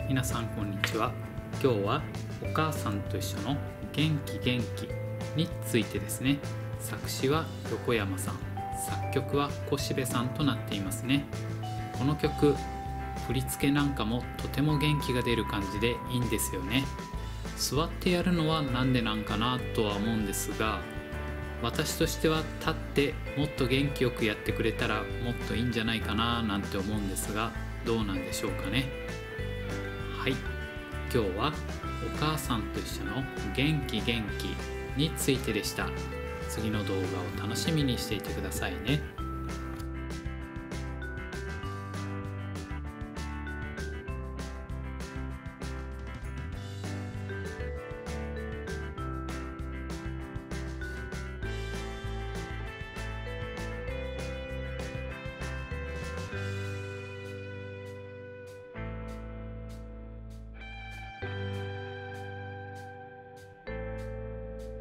皆さんこんにちは。今日はお母さんと一緒の元気元気についてですね。作詞は横山さん、作曲は小標さんとなっていますね。この曲、振り付けなんかもとても元気が出る感じでいいんですよね。座ってやるのはなんでなんかなとは思うんですが、私としては立ってもっと元気よくやってくれたらもっといいんじゃないかななんて思うんですが、どうなんでしょうかね。はい、今日はお母さんと一緒の元気元気についてでした。次の動画を楽しみにしていてくださいね。